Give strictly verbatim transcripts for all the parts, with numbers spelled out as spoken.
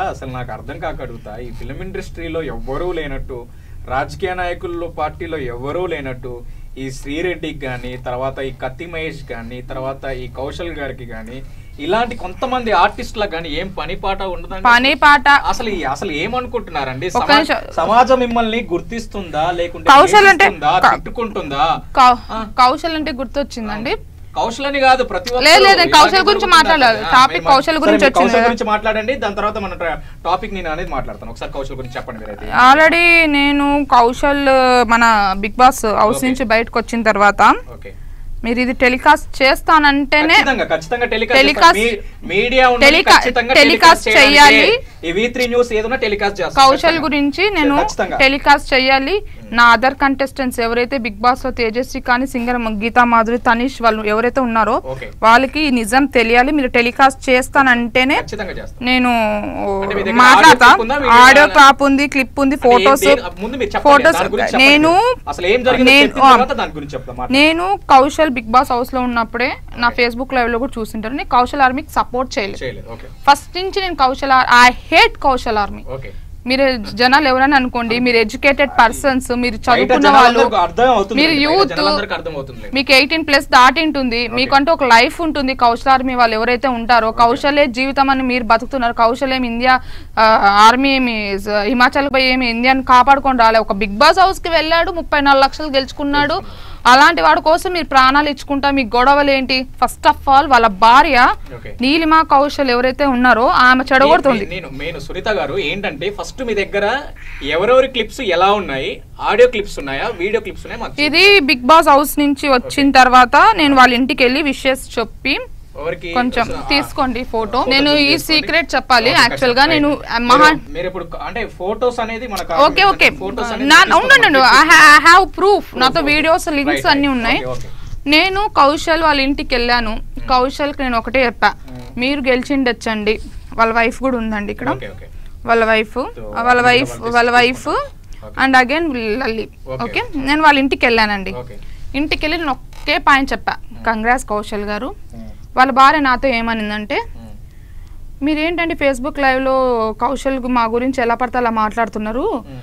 అసలు నాకు అర్థం కాక అడుగుతా, ఈ ఫిలిం ఇండస్ట్రీలో ఎవ్వరూ లేనట్టు, రాజకీయ నాయకుల్లో పార్టీలో ఎవరూ లేనట్టు, ఈ శ్రీరెడ్డికి కానీ, తర్వాత ఈ కత్తి మహేష్ కానీ, తర్వాత ఈ కౌశల్ గారికి కానీ, ఇలాంటి కొంతమంది ఆర్టిస్టులకు కానీ ఏం పని పాట ఉండదండి. పని పాట అసలు అసలు ఏమనుకుంటున్నారండి? సమాజం మిమ్మల్ని గుర్తిస్తుందా లేకుంటే కౌశల్ అంటే తిట్టుకుంటుందా? కౌశల్ అంటే గుర్తొచ్చిందండి. కౌశల్ అని కాదు, ప్రతి లేదు కౌశల్ గురించి మాట్లాడాలి. టాపిక్ కౌశల్ గురించి వచ్చింది. కౌశల్ గురించి మాట్లాడండి, దాని తర్వాత మన టాపిక్ నేను అనేది మాట్లాడతాను. ఒకసారి కౌశల్ గురించి చెప్పండి మీరైతే. ఆల్రెడీ నేను కౌశల్ మన బిగ్ బాస్ హౌస్ నుంచి బయటకు వచ్చిన తర్వాత మీరు ఇది టెలికాస్ట్ చేస్తానంటేనే టెలికాస్ట్ చేయాలి. కౌశల్ గురించి నేను టెలికాస్ట్ చేయాలి. నా అదర్ కంటెస్టెంట్స్ ఎవరైతే బిగ్ బాస్ లో తేజస్వి కానీ, సింగర్ గీతా మాధురి, తనీష్ వాళ్ళు ఎవరైతే ఉన్నారో వాళ్ళకి నిజం తెలియాలి. మీరు టెలికాస్ట్ చేస్తానంటేనే నేను మాట్లాడతా. ఆడియో క్లాప్ ఉంది, క్లిప్ ఉంది, ఫోటోస్ ఫోటోస్ నేను నేను కౌశల్ బిగ్ బాస్ హౌస్ లో ఉన్నప్పుడే నా ఫేస్బుక్ లైవ్ లో కూడా చూసింటారు. నేను కౌశల్ ఆర్మీకి సపోర్ట్ చేయలేదు ఫస్ట్ నుంచి. నేను Kaushal I hate Kaushal army. మీరు జనాలు ఎవరైనా అనుకోండి, మీరు ఎడ్యుకేటెడ్ పర్సన్స్, మీరు చదువుకున్న వాళ్ళు, మీరు యూత్, మీకు ఎయిటీన్ ప్లస్ దాటి ఉంటుంది, మీకంటూ ఒక లైఫ్ ఉంటుంది. కౌశల్ ఆర్మీ వాళ్ళు ఎవరైతే ఉంటారో, కౌశలే జీవితం అని మీరు బతుకుతున్నారు. కౌశల్ ఏమి ఇండియా ఆర్మీ ఏమి హిమాచల్ పోయి ఏమి ఇండియాని కాపాడుకొని రాలే. ఒక బిగ్ బాస్ హౌస్ కి వెళ్ళాడు, ముప్పై నాలుగు లక్షలు గెలుచుకున్నాడు. అలాంటి వాడి కోసం మీరు ప్రాణాలు ఇచ్చుకుంటా, మీ గొడవలు ఏంటి? ఫస్ట్ ఆఫ్ ఆల్ వాళ్ళ భార్య నీలిమా కౌశల్ ఎవరైతే ఉన్నారో ఆమె చెడగొడుతుంది. నేను సునీత గారు ఏంటంటే, ఫస్ట్ మీ దగ్గర ఎవరెవరి క్లిప్స్ ఎలా ఉన్నాయి, ఆడియో క్లిప్స్ ఉన్నాయా, వీడియో క్లిప్స్ ఉన్నాయా? ఇది బిగ్ బాస్ హౌస్ నుంచి వచ్చిన తర్వాత నేను వాళ్ళ ఇంటికి వెళ్ళి విషెస్ చెప్పి కొంచెం తీసుకోండి ఫోటో. నేను ఈ సీక్రెట్ చెప్పాలి. యాక్చువల్ గా నేను ఓకే ఓకే ఉండండి, ఐ హావ్ ప్రూఫ్. నాతో వీడియోస్, లింక్స్ అన్ని ఉన్నాయి. నేను కౌశల్ వాళ్ళ ఇంటికి వెళ్ళాను. కౌశల్ కి నేను ఒకటే చెప్పా, మీరు గెలిచిండొచ్చండి. వాళ్ళ వైఫ్ కూడా ఉందండి ఇక్కడ, వాళ్ళ వైఫ్ వాళ్ళ వైఫ్ వాళ్ళ wife and again Lalli. Okay, నేను వాళ్ళ ఇంటికి వెళ్ళానండి. ఇంటికి వెళ్ళి నేను ఒకే పాయింట్ చెప్పా, కంగ్రాట్స్ కౌశల్ గారు. వాళ్ళ భార్య నాతో ఏమనిందంటే, మీరేంటంటే ఫేస్బుక్ లైవ్ లో కౌశల్ మా గురించి ఎలా పడితే అలా మాట్లాడుతున్నారు.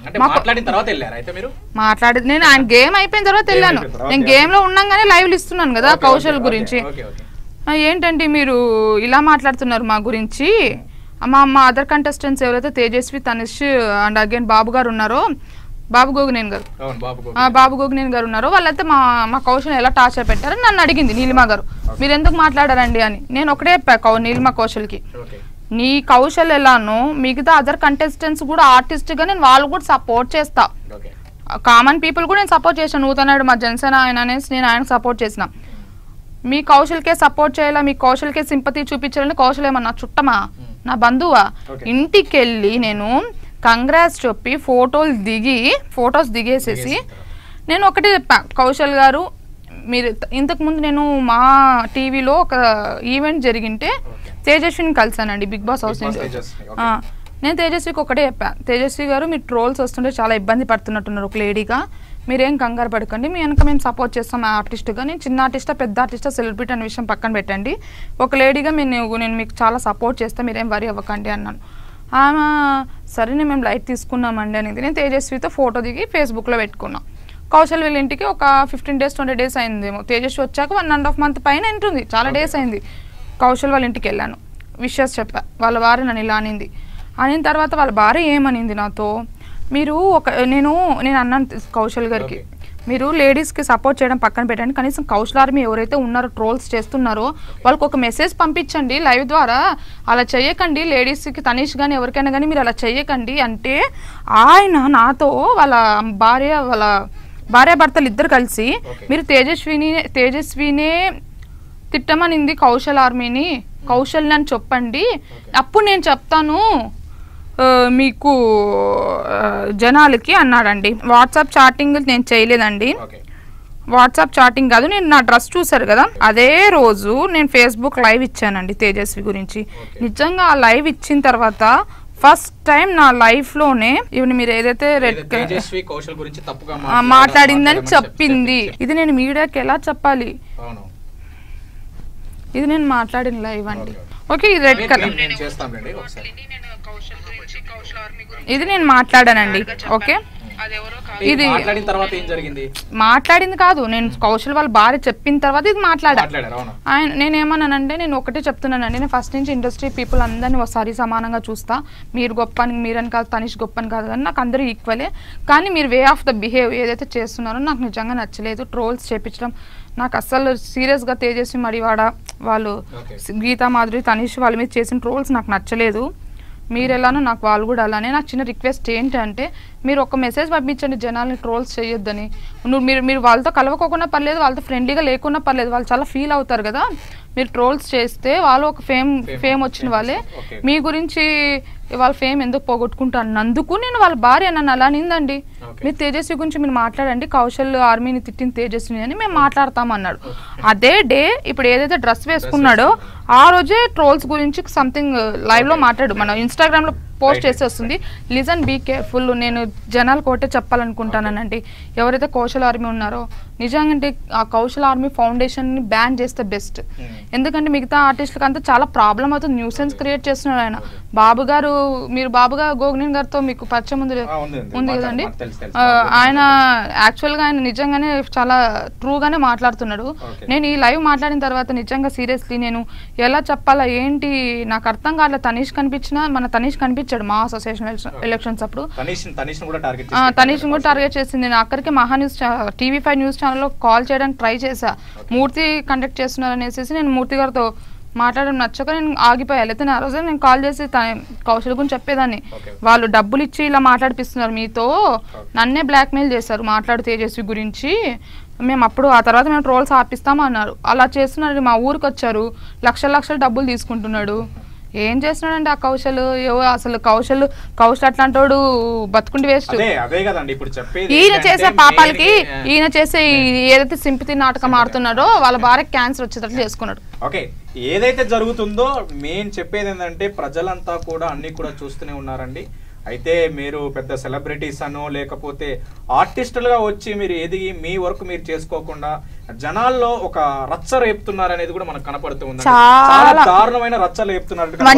మాట్లాడి నేను ఆయన గేమ్ అయిపోయిన తర్వాత వెళ్ళాను. నేను గేమ్ లో ఉన్నాగానే లైవ్లు ఇస్తున్నాను కదా కౌశల్ గురించి. ఏంటంటే మీరు ఇలా మాట్లాడుతున్నారు మా గురించి. మా మా అదర్ కంటెస్టెంట్స్ ఎవరైతే తేజస్వి, తనిష్ అండ్ అగైన్ బాబు గారు ఉన్నారో, బాబు గోగునేని గారు బాబు గోగునేని గారు ఉన్నారు, వాళ్ళైతే మా మా కౌశల్ ఎలా టార్చర్ పెట్టారని నన్ను అడిగింది నీలిమా గారు. మీరు ఎందుకు మాట్లాడారండి అని. నేను ఒకటే చెప్పా నీలిమా కౌశల్కి, నీ కౌశల్ ఎలానో మిగతా అదర్ కంటెస్టెంట్స్ కూడా ఆర్టిస్ట్ గా నేను వాళ్ళు కూడా సపోర్ట్ చేస్తా. కామన్ పీపుల్ కూడా నేను సపోర్ట్ చేసాను. నూతనాడు మా జనసేన ఆయన అనేసి నేను ఆయనకు సపోర్ట్ చేసిన. మీ కౌశల్కే సపోర్ట్ చేయాలా, మీ కౌశల్కే సింపతి చూపించాలని కౌశల్ ఏమన్నా చుట్టమా, నా బంధువా? ఇంటికి వెళ్ళి నేను కంగ్రాట్స్ చెప్పి ఫోటోలు దిగి ఫొటోస్ దిగేసేసి నేను ఒకటే చెప్పా, కౌశల్ గారు మీరు ఇంతకుముందు నేను మా టీవీలో ఒక ఈవెంట్ జరిగింటే తేజస్విని కలిసానండి బిగ్ బాస్ హౌస్ నుంచి. నేను తేజస్వికి ఒకటే చెప్పా, తేజస్వి గారు మీరు ట్రోల్స్ వస్తుంటే చాలా ఇబ్బంది పడుతున్నట్టున్నారు ఒక లేడీగా, మీరేం కంగారు పడకండి, మీ వెనక మేము సపోర్ట్ చేస్తాం ఆర్టిస్ట్గా. నేను చిన్న ఆర్టిస్టా పెద్ద ఆర్టిస్టా సెలబ్రిటీ అనే విషయం పక్కన పెట్టండి, ఒక లేడీగా మేము నేను మీకు చాలా సపోర్ట్ చేస్తాను, మీరేం వరి అవ్వకండి అన్నాను. ఆమె సరే మేము లైట్ తీసుకున్నామండి అనేది. నేను తేజస్వితో ఫోటో దిగి ఫేస్బుక్లో పెట్టుకున్నాం. కౌశల్ వీళ్ళ ఇంటికి ఒక ఫిఫ్టీన్ డేస్ ట్వంటీ డేస్ అయిందేమో. తేజస్వి వచ్చాక వన్ అండ్ హాఫ్ మంత్ పైన ఉంటుంది, చాలా డేస్ అయింది. కౌశల్ వాళ్ళ ఇంటికి వెళ్ళాను, విషెస్ చెప్పా. వాళ్ళ భార్య నన్ను ఇలా అనింది. అనిన తర్వాత వాళ్ళ భార్య ఏమనింది నాతో, మీరు ఒక నేను నేను అన్నాను కౌశల్ గారికి, మీరు లేడీస్కి సపోర్ట్ చేయడం పక్కన పెట్టండి, కనీసం కౌశల్ ఆర్మీ ఎవరైతే ఉన్నారో ట్రోల్స్ చేస్తున్నారో వాళ్ళకి ఒక మెసేజ్ పంపించండి లైవ్ ద్వారా. అలా చెయ్యకండి లేడీస్కి, తనీష్ కానీ ఎవరికైనా కానీ మీరు అలా చెయ్యకండి అంటే, ఆయన నాతో వాళ్ళ భార్య వాళ్ళ భార్య భర్తలు ఇద్దరు కలిసి మీరు తేజస్విని తేజస్వినే తిట్టమనింది కౌశల్ ఆర్మీని, కౌశల్ని అని చెప్పండి, అప్పుడు నేను చెప్తాను మీకు జనాలకి అన్నాడండి. వాట్సాప్ చాటింగ్ నేను చేయలేదండి, వాట్సాప్ చాటింగ్ కాదు, నేను నా డ్రెస్ చూసారు కదా అదే రోజు నేను ఫేస్బుక్ లైవ్ ఇచ్చానండి తేజస్వి గురించి. నిజంగా ఆ లైవ్ ఇచ్చిన తర్వాత ఫస్ట్ టైం నా లైఫ్ లోనే ఇవన్నీ మీరు ఏదైతే మాట్లాడిందని చెప్పింది. ఇది నేను మీడియాకి ఎలా చెప్పాలి, ఇది నేను మాట్లాడిన లైవ్ అండి. ఓకే, ఇది రెడ్ కలర్. ఇది నేను మాట్లాడానండి. ఓకే, ఇది మాట్లాడిన తర్వాత ఏం జరిగింది? మాట్లాడింది కాదు, నేను కౌశల్ వాళ్ళ భార్య చెప్పిన తర్వాత ఇది మాట్లాడా. ఆయన నేను ఏమన్నానంటే, నేను ఒకటే చెప్తున్నానండి, నేను ఫస్ట్ నుంచి ఇండస్ట్రీ పీపుల్ అందరినీ ఒకసారి సమానంగా చూస్తా. మీరు గొప్ప అని మీరని కాదు, తనిష్ గొప్ప అని కాదు, అని నాకు అందరూ ఈక్వలే. కానీ మీరు వే ఆఫ్ ద బిహేవ్ ఏదైతే చేస్తున్నారో నాకు నిజంగా నచ్చలేదు. ట్రోల్స్ చేపించడం నాకు అస్సలు సీరియస్గా తేజస్వి మడివాడ వాళ్ళు, గీతా మాధురి, తనిష్ వాళ్ళ మీద చేసిన ట్రోల్స్ నాకు నచ్చలేదు. మీరు ఎలానో నాకు వాళ్ళు కూడా అలానే. నాకు చిన్న రిక్వెస్ట్ ఏంటంటే, మీరు ఒక మెసేజ్ పంపించండి జనాల్ని ట్రోల్స్ చేయొద్దని. నువ్వు మీరు మీరు వాళ్ళతో కలవకోకుండా పర్లేదు, వాళ్ళతో ఫ్రెండ్లీగా లేకున్నా పర్లేదు, వాళ్ళు చాలా ఫీల్ అవుతారు కదా. మీరు ట్రోల్స్ చేస్తే వాళ్ళు ఒక ఫేమ్ ఫేమ్ వచ్చిన వాళ్ళే, మీ గురించి వాళ్ళ ఫేమ్ ఎందుకు పోగొట్టుకుంటానందుకు నేను వాళ్ళ భార్య నన్ను అలా నిందండి. మీరు తేజస్వి గురించి మీరు మాట్లాడండి, కౌశల్ ఆర్మీని తిట్టిన తేజస్విని అని మేము మాట్లాడతామన్నాడు. అదే డే ఇప్పుడు ఏదైతే డ్రెస్ వేసుకున్నాడో ఆ రోజే ట్రోల్స్ గురించి సంథింగ్ లైవ్ లో మాట్లాడు, మన ఇన్స్టాగ్రామ్ లో పోస్ట్ చేసి వస్తుంది. Listen be careful. నేను జనాలు కోటే చెప్పాలనుకుంటానండి, ఎవరైతే కౌశల్ ఆర్మీ ఉన్నారో నిజంగా ఆ కౌశల్ ఆర్మీ ఫౌండేషన్ ని బ్యాన్ చేస్తే బెస్ట్. ఎందుకంటే మిగతా ఆర్టిస్టులకు అంతా చాలా ప్రాబ్లం అవుతుంది, న్యూసెన్స్ క్రియేట్ చేస్తున్నాడు ఆయన. బాబు గారు, మీరు బాబు గారు గోగ్నేన్ గారితో మీకు పరిచయం ఉంది ఉంది కదండి, ఆయన యాక్చువల్ గా ఆయన నిజంగానే చాలా ట్రూగానే మాట్లాడుతున్నాడు. నేను ఈ లైవ్ మాట్లాడిన తర్వాత నిజంగా సీరియస్లీ నేను ఎలా చెప్పాలా ఏంటి నాకు అర్థం కాలేదు. తనీష్ కనిపించినా, మన తనీష్ కనిపించాడు మా అసోసియేషన్ ఎలక్షన్స్ అప్పుడు, తనీష్ కూడా టార్గెట్ చేసింది. నేను అక్కడికి Maha news TV five news ఛానల్లో కాల్ చేయడానికి ట్రై చేశా, మూర్తి కండక్ట్ చేస్తున్నారు అనేసి. నేను మూర్తి గారితో మాట్లాడడం నచ్చక నేను ఆగిపోయాను. అయితే ఆ రోజే నేను కాల్ చేసి కౌశల్ గురించి చెప్పేదాన్ని, వాళ్ళు డబ్బులు ఇచ్చి ఇలా మాట్లాడిపిస్తున్నారు మీతో, నన్నే బ్లాక్మెయిల్ చేశారు మాట్లాడు తేజస్వి గురించి, మేము అప్పుడు ఆ తర్వాత మేము ట్రోల్స్ ఆపిస్తాము అన్నారు. అలా చేస్తున్నారు. మా ఊరికి వచ్చారు, లక్షల లక్షలు డబ్బులు తీసుకుంటున్నాడు. ఏం చేస్తున్నాడండి ఆ కౌశల్? అసలు కౌశల్ కౌశల్ అట్లాంటోడు బతుకుండి వేస్ట్. ఈయన చేసే పాపాలకి, ఈయన చేసే ఏదైతే సింపతి నాటకం ఆడుతున్నాడో వాళ్ళ భార్య క్యాన్సర్ వచ్చేటట్లు చేసుకున్నాడు. ఓకే, ఏదైతే జరుగుతుందో మెయిన్ చెప్పేది ఏంటంటే, ప్రజలంతా కూడా అన్ని కూడా చూస్తూనే ఉన్నారండి. అయితే మీరు పెద్ద సెలబ్రిటీస్ అనో లేకపోతే ఆర్టిస్టులుగా వచ్చి మీరు ఎదిగి మీ వర్క్ మీరు చేసుకోకుండా జనాల్లో ఒక రచ్చ రేపుతున్నారు అనేది కూడా మనకు కనపడుతూ ఉంది. చాలా దారుణమైన రచ్చ రేపుతున్నారు.